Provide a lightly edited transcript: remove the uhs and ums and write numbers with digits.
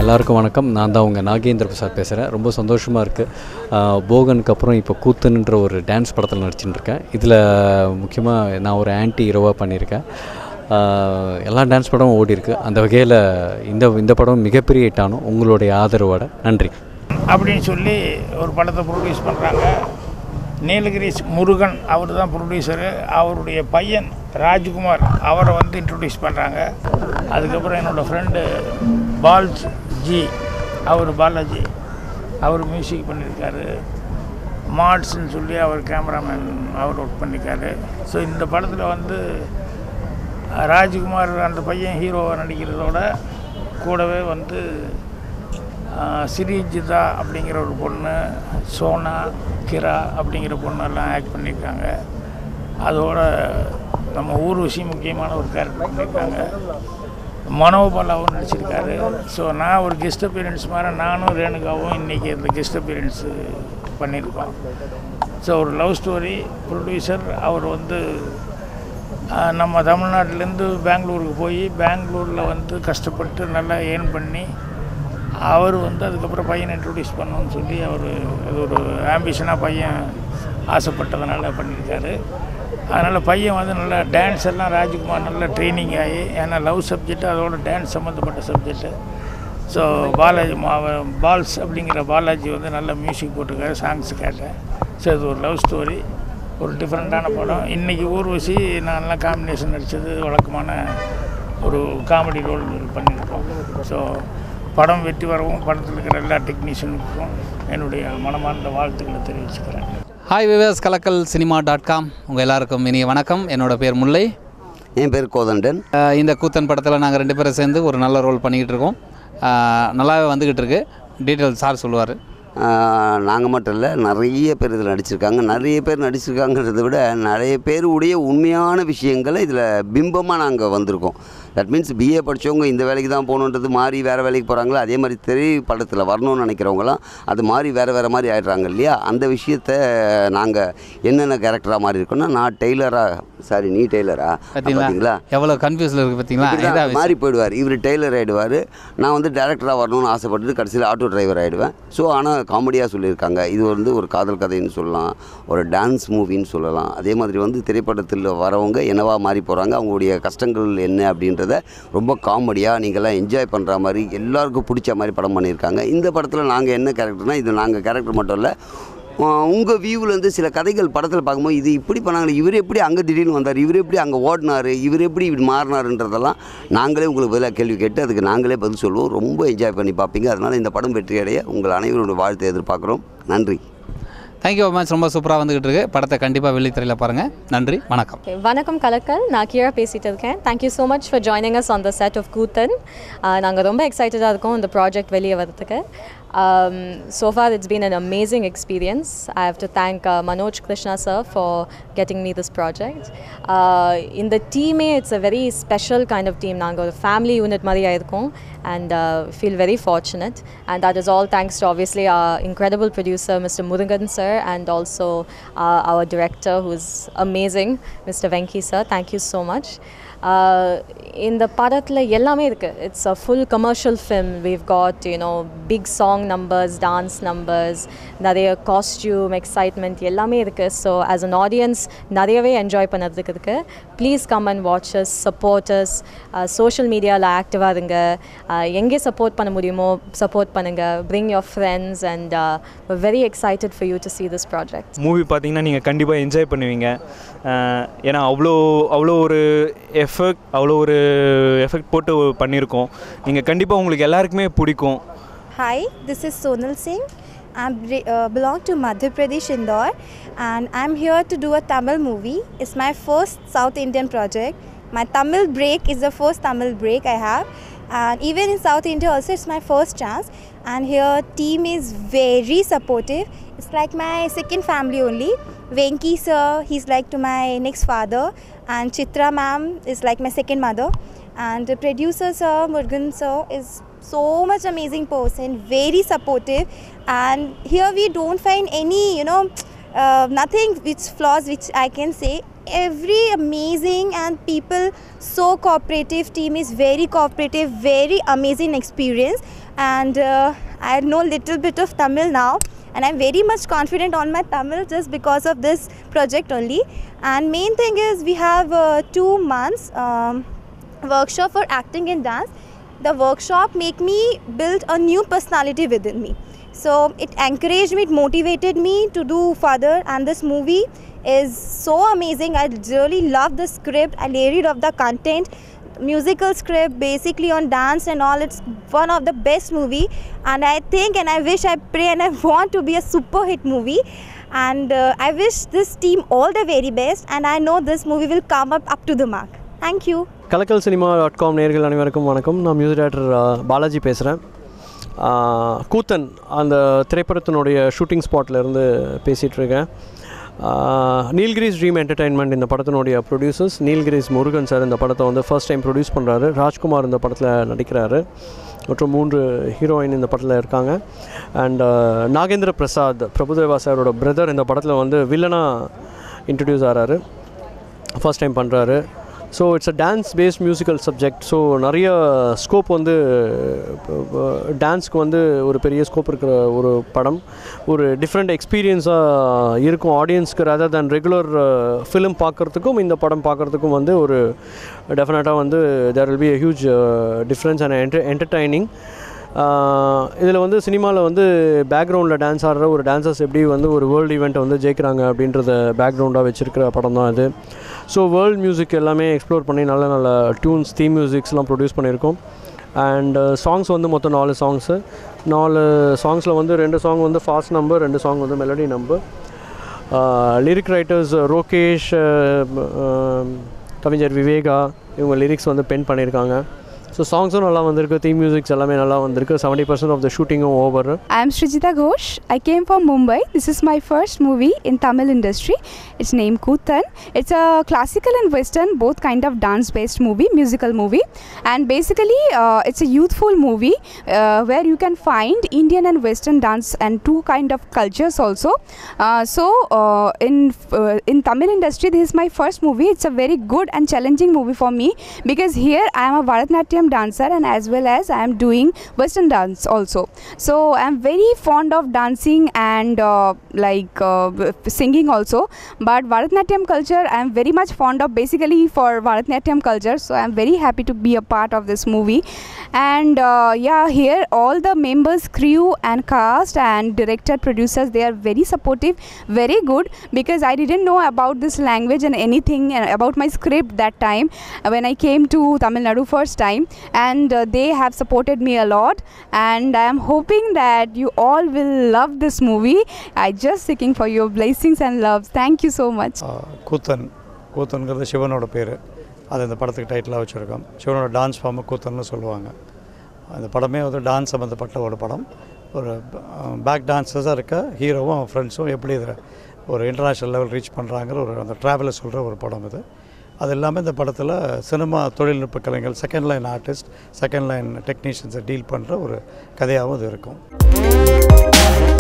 எல்லாருக்கும் வணக்கம். நான் தான் உங்கள் நாகேந்திர பிரசாத் பேசுகிறேன். ரொம்ப சந்தோஷமாக இருக்குது. போகனுக்கு அப்புறம் இப்போ கூத்தன்ன்ற ஒரு டான்ஸ் படத்தில் நடிச்சுட்டு இருக்கேன். இதில் முக்கியமாக நான் ஒரு ஆன்டி ஹீரோவாக பண்ணியிருக்கேன். எல்லா டான்ஸ் படமும் ஓடி இருக்குது. அந்த வகையில் இந்த படம் மிகப்பெரிய ஹிட்டானும் உங்களுடைய ஆதரவோட நன்றி அப்படின்னு சொல்லி ஒரு படத்தை ப்ரொடியூஸ் பண்ணுறாங்க. நீலகிரிஸ் முருகன் அவர் தான் ப்ரொடியூசரு. அவருடைய பையன் ராஜ்குமார் அவரை வந்து இன்ட்ரடியூஸ் பண்ணுறாங்க. அதுக்கப்புறம் என்னோடய ஃப்ரெண்டு பாலாஜி அவர் மியூசிக் பண்ணியிருக்காரு. மாட்ஸ்ன்னு சொல்லி அவர் கேமராமேன் அவர் ஒர்க் பண்ணியிருக்காரு. ஸோ இந்த படத்தில் வந்து ராஜ்குமார் அந்த பையன் ஹீரோவாக நடிக்கிறதோட கூடவே வந்து ஸ்ரீஜிதா அப்படிங்கிற ஒரு பொண்ணு, சோனா, கிரா அப்படிங்கிற பொண்ணெல்லாம் ஆக்ட் பண்ணியிருக்காங்க. அதோட நம்ம ஊர்வசி முக்கியமான ஒரு கேரக்டர் பண்ணியிருக்காங்க. மனோபாலாவும் நடிச்சிருக்காரு. ஸோ நான் ஒரு கெஸ்ட் அப்பியரன்ஸ் மாதிரி நானும் ரேணுகாவும் இன்றைக்கி அந்த கெஸ்ட் அப்பியரன்ஸு பண்ணியிருக்கோம். ஸோ ஒரு லவ் ஸ்டோரி. ப்ரொடியூசர் அவர் வந்து நம்ம தமிழ்நாட்டிலேருந்து பெங்களூருக்கு போய் பெங்களூரில் வந்து கஷ்டப்பட்டு நல்லா ஏர்ன் பண்ணி அவர் வந்து அதுக்கப்புறம் பையனை இன்ட்ரடியூஸ் பண்ணணும்னு சொல்லி அவர் அது ஒரு ஆம்பிஷனாக பையன் ஆசைப்பட்டதுனால பண்ணியிருக்காரு. அதனால் பையன் வந்து நல்லா டான்ஸ் எல்லாம் ராஜ்குமார் நல்லா ட்ரைனிங் ஆகி, ஏன்னா லவ் சப்ஜெக்ட்டு அதோட டான்ஸ் சம்மந்தப்பட்ட சப்ஜெக்ட்டு. ஸோ பால்ஸ் அப்படிங்கிற பாலாஜி வந்து நல்ல மியூசிக் போட்டிருக்காரு. சாங்ஸ் கேட்டேன். ஸோ இது ஒரு லவ் ஸ்டோரி, ஒரு டிஃப்ரெண்ட்டான படம். இன்றைக்கி ஊர்வசி நான் நல்லா காம்பினேஷன் நடித்தது வழக்கமான ஒரு காமெடி ரோல் பண்ணியிருக்கோம். ஸோ படம் வெற்றி வரவும் படத்தில் இருக்கிற எல்லா டெக்னீஷியனுக்கும் என்னுடைய மனமார்ந்த வாழ்த்துக்களை தெரிவிச்சுக்கிறேன். ஹாய் விவேஸ், கலக்கல் சினிமா.com உங்கள் எல்லாருக்கும் இனிய வணக்கம். என்னோடய பேர் முல்லை. என் பேர் கோதண்டன். இந்த கூத்தன் படத்தில் நாங்கள் 2 பேரும் சேர்ந்து ஒரு நல்ல ரோல் பண்ணிக்கிட்டு இருக்கோம். நல்லாவே வந்துக்கிட்டு இருக்கு. டீட்டெயில்ஸ் சார் சொல்லுவார். நாங்கள் மட்டும் இல்லை, நிறைய பேர் இதில் நடிச்சிருக்காங்க. நிறைய பேர் நடிச்சிருக்காங்கிறத விட நிறைய பேருடைய உண்மையான விஷயங்களை இதில் பிம்பமாக நாங்கள் வந்திருக்கோம். தட் மீன்ஸ் பிஏ படித்தவங்க இந்த வேலைக்கு தான் போகணுன்றது மாறி வேறு வேலைக்கு போகிறாங்களா, அதே மாதிரி திரைப்படத்தில் வரணும்னு நினைக்கிறவங்களாம் அது மாதிரி வேறு மாதிரி ஆகிடுறாங்க இல்லையா. அந்த விஷயத்தை நாங்கள் என்னென்ன கேரக்டராக மாறி இருக்கோன்னா, நான் டெய்லராக நீ டெய்லரா பார்த்தீங்களா, எவ்வளோ கன்ஃபியூஸில் இருக்குது பார்த்தீங்களா. மாறி போயிடுவார். இவர் டெய்லர் ஆகிடுவார். நான் வந்து டேரக்டராக வரணும்னு ஆசைப்பட்டு கடைசியில் ஆட்டோ டிரைவர் ஆகிடுவேன். ஸோ ஆனால் காமெடியாக சொல்லியிருக்காங்க. இது வந்து ஒரு காதல் கதைன்னு சொல்லலாம், ஒரு டான்ஸ் மூவின்னு சொல்லலாம். அதே மாதிரி வந்து திரைப்படத்தில் வரவங்க என்னவா மாறி போகிறாங்க, அவங்களுடைய கஷ்டங்கள் என்ன அப்படின்றத ரொம்ப காமெடியாக நீங்கள்லாம் என்ஜாய் பண்ணுற மாதிரி எல்லாருக்கும் பிடிச்ச மாதிரி படம் பண்ணியிருக்காங்க. இந்த படத்தில் நாங்கள் என்ன கேரக்டர்னால், இது நாங்கள் கேரக்டர் மட்டும் இல்லை, உங்கள் வியூவிலேருந்து சில கதைகள் படத்தில் பார்க்கும்போது இது இப்படி பண்ணாங்களே, இவர் எப்படி அங்கே திடீர்னு வந்தார், இவர் எப்படி அங்கே ஓடினார், இவர் எப்படி இப்படி மாறினாருன்றதெல்லாம் நாங்களே உங்களுக்கு பதிலாக கேள்வி கேட்டு அதுக்கு நாங்களே பதில் சொல்லுவோம். ரொம்ப என்ஜாய் பண்ணி பார்ப்பீங்க. அதனால் இந்த படம் வெற்றி அடைய உங்கள் அனைவரோட வாழ்த்தை எதிர்பார்க்குறோம். நன்றி. Thank you much. ரொம்ப சூப்பராக வந்துக்கிட்டு இருக்கு. படத்தை கண்டிப்பாக வெள்ளித்திரையில் பாருங்கள். நன்றி, வணக்கம். வணக்கம் கலக்கல், நான் கீழே பேசிகிட்டு இருக்கேன். Thank you so much for joining us on the set of Koothan. நாங்கள் ரொம்ப எக்ஸைட்டடாக இருக்கோம் இந்த ப்ராஜெக்ட் வெளியே வரதுக்கு. So far it's been an amazing experience. I have to thank Manoj Krishna sir for getting me this project. In the team, it's a very special kind of team. Naanga a family unit mari ayirukom and feel very fortunate, and that is all thanks to obviously our incredible producer Mr. Murugan sir, and also our director who is amazing, Mr. Venki sir. Thank you so much. இந்த படத்தில் எல்லாமே இருக்குது. It's a full commercial film. We've got big song numbers, dance numbers, நிறைய costume, excitement எல்லாமே இருக்குது. So as an audience நிறையவே enjoy பண்ணுறதுக்கு இருக்குது. Please come and watch us, supporters. Social மீடியாவில் ஆக்டிவாக இருங்க. எங்கே சப்போர்ட் பண்ண முடியுமோ சப்போர்ட் பண்ணுங்கள். Bring your friends and very excited for you to see this project. Movie பார்த்தீங்கன்னா நீங்கள் கண்டிப்பாக என்ஜாய் பண்ணுவீங்க. ஏன்னா அவ்வளோ ஒரு எஃபெக்ட் போட்டு பண்ணியிருக்கோம். நீங்கள் கண்டிப்பாக உங்களுக்கு எல்லாருக்குமே பிடிக்கும். Hi, this is Sonal Singh. I belong to Madhya Pradesh, Indore, and I'm here to do a Tamil movie. It's my first South Indian project. My Tamil break is the first Tamil break I have, and even in South India also it's my first chance. And here team is very supportive. It's like my second family only. Venki sir, he's like to my next father, and Chitra ma'am is like my second mother, and the producer sir Murugan sir is so much amazing person, very supportive, and here we don't find any nothing which flaws which I can say. Every amazing and people so cooperative. Team is very cooperative, very amazing experience, and I know little bit of Tamil now, and I'm very much confident on my Tamil just because of this project only. And main thing is we have 2 months workshop for acting and dance. The workshop make me build a new personality within me. So it encouraged me, it motivated me to do further, and this movie is so amazing. I really love the script, I really love the content. Musical script basically on dance and all, it's one of the best movie, and I think and I wish, I pray and I want to be a super hit movie, and I wish this team all the very best, and I know this movie will come up to the mark. Thank you. kalakalcinema.com நேயர்கள் அனைவருக்கும் வணக்கம். நான் music director Balaji பேசுகிறேன். கூத்தன் அந்த திரைப்படத்தினுடைய shooting ஸ்பாட்லேருந்து பேசிகிட்ருக்கேன். Nilgiris dream entertainment இந்த படத்தினுடைய ப்ரொடியூசர்ஸ். நீல்கிரிஸ் முருகன் சார் இந்த படத்தை வந்து ஃபர்ஸ்ட் டைம் ப்ரொடியூஸ் பண்ணுறாரு. ராஜ்குமார் இந்த படத்தில் நடிக்கிறாரு மற்றும் 3 ஹீரோயின் இந்த படத்தில் இருக்காங்க. அண்ட் நாகேந்திர பிரசாத் பிரபுதேவா சாரோட பிரதர் இந்த படத்தில் வந்து வில்லனாக இன்ட்ரடியூஸ் ஆகிறாரு, ஃபர்ஸ்ட் டைம் பண்ணுறாரு. So it's a dance based musical subject. So நிறைய ஸ்கோப் வந்து டான்ஸ்க்கு வந்து ஒரு பெரிய ஸ்கோப் இருக்கிற ஒரு படம். ஒரு டிஃப்ரெண்ட் எக்ஸ்பீரியன்ஸாக இருக்கும் ஆடியன்ஸ்க்கு, ரதர் தேன் ரெகுலர் ஃபிலிம் பார்க்குறதுக்கும் இந்த படம் பார்க்குறதுக்கும் வந்து ஒரு டெஃபினட்டாக வந்து there will be a huge difference and entertaining. இதில் வந்து சினிமாவில் வந்து பேக்ரவுண்டில் டான்ஸ் ஆடுற ஒரு டான்சர்ஸ் எப்படி வந்து ஒரு வேர்ல்டு ஈவெண்ட்டை வந்து ஜெயிக்கிறாங்க அப்படின்றத பேக்ரவுண்டாக வச்சுருக்கிற படம் தான் இது. ஸோ வேர்ல்டு மியூசிக் எல்லாமே எக்ஸ்ப்ளோர் பண்ணி நல்ல நல்ல டியூன்ஸ், தீம் மியூசிக்ஸ்லாம் ப்ரொடியூஸ் பண்ணியிருக்கோம். அண்ட் சாங்ஸ் வந்து மொத்தம் 4 சாங்ஸு. 4 சாங்ஸில் வந்து 2 சாங் வந்து ஃபாஸ்ட் நம்பர், 2 சாங் வந்து melody number. Lyric writers Rokesh, கவிஞர் விவேகா இவங்க லிரிக்ஸ் வந்து பென் பண்ணியிருக்காங்க. ஸோ சாங்ஸும் நல்லா வந்திருக்கு, தீம் மியூசிக்ஸ் எல்லாமே நல்லா வந்திருக்கு. 70% ஆஃப் த ஷூட்டிங்கும் over. I am Srijita Ghosh. I came from Mumbai. This is my first movie in Tamil industry. It's named Koothan. It's a classical and western, both kind of dance-based movie, musical movie. And basically, it's a youthful movie where you can find Indian and western dance and 2 kind of cultures also. In Tamil industry, this is my first movie. It's a very good and challenging movie for me because here I am a Bharatanatyam dancer and as well as I am doing western dance also. So I am very fond of dancing and singing also, but Bharatanatyam culture I am very much fond of, basically for Bharatanatyam culture. So I am very happy to be a part of this movie. And here all the members, crew and cast and director, producers, they are very supportive, very good, because I didn't know about this language and anything about my script that time when I came to Tamil Nadu first time. And they have supported me a lot, and I am hoping that you all will love this movie. I just seeking for your blessings and loves. Thank you so much. கூத்தன்கிறது சிவனோட பேர். அது இந்த படத்துக்கு டைட்டிலாக வச்சுருக்கோம். சிவனோட dance ஃபார்மை கூத்தன்னு சொல்லுவாங்க. அந்த படமே வந்து டான்ஸ் சம்மந்தப்பட்ட ஒரு படம். ஒரு பேக் டான்ஸர்ஸாக இருக்க ஹீரோவும் ஃப்ரெண்ட்ஸும் எப்படி இதில் ஒரு இன்டர்நேஷ்னல் லெவல் ரீச் பண்ணுறாங்கிற ஒரு அந்த ட்ராவலை சொல்கிற ஒரு படம் இது. அது எல்லாமே இந்த படத்தில் சினிமா தொழில்நுட்ப கலைஞர்கள், second line artist, second line டெக்னீஷியன்ஸை டீல் பண்ணுற ஒரு கதையாகவும் இது இருக்கும்.